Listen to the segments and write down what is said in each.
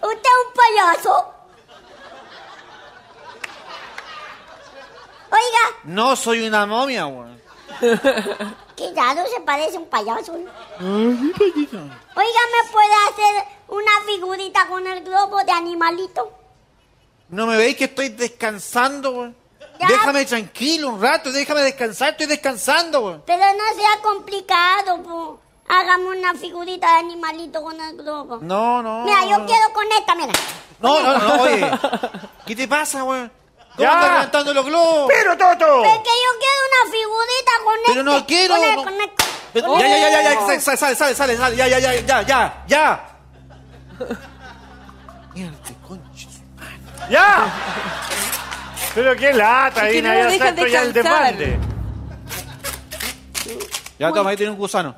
¿Usted es un payaso? Oiga, No soy una momia, weón. qué raro, se parece a un payaso. Ay, payito. Oiga, ¿me puede hacer una figurita con el globo de animalito? ¿No me veis que estoy descansando, weón? Ya. Déjame tranquilo un rato, déjame descansar, estoy descansando, weón. Pero no sea complicado, po. Hágame una figurita de animalito con el globo. No. Mira, yo quiero con esta, mira. No, oye. ¿Qué te pasa, weón? ¿Cómo Ya. estás levantando los globos? ¡Pero, Toto! Es que yo quiero una figurita con Pero no quiero, Con no. con Pero- Ya, sale, ya. Mierda, concha. ¡Ya! Pero qué lata, Es que Ina, no lo ya dejan está esto ya el descansar. desbande. Ya, toma, ahí tiene un gusano.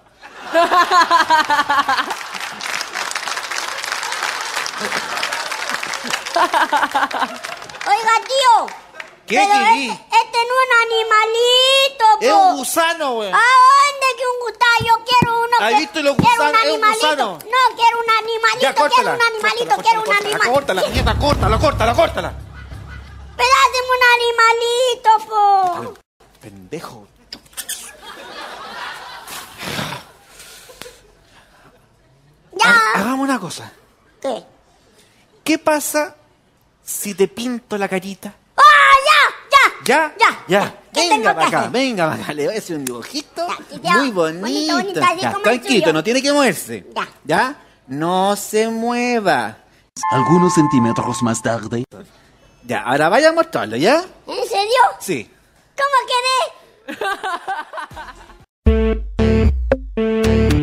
Oiga, tío. ¿Qué pero querí? este no es un animalito, po. Es un gusano, weón. ¿A dónde que un gusano? Yo quiero uno ¿Has que... visto los quiero un gusanos? Es un animalito. gusano. No, quiero un animalito, Ya, quiero córtala. un animalito, quiero un animalito. Córtala, mierda, córtala. Pero hazme un animalito, po. Pendejo. Ya. Hagamos una cosa. ¿Qué? ¿Qué pasa si te pinto la carita? ¡Ah, ya! ¿Qué tengo Venga que para acá, hacer? venga para acá. Le voy a hacer un dibujito Ya, tío. muy bonito. Bonito, así Ya, como el tranquilo, suyo. no tiene que moverse. Ya. ¿Ya? No se mueva. Algunos centímetros más tarde. Ya, ahora vaya a mostrarlo, ¿ya? ¿En serio? Sí. ¿Cómo querés?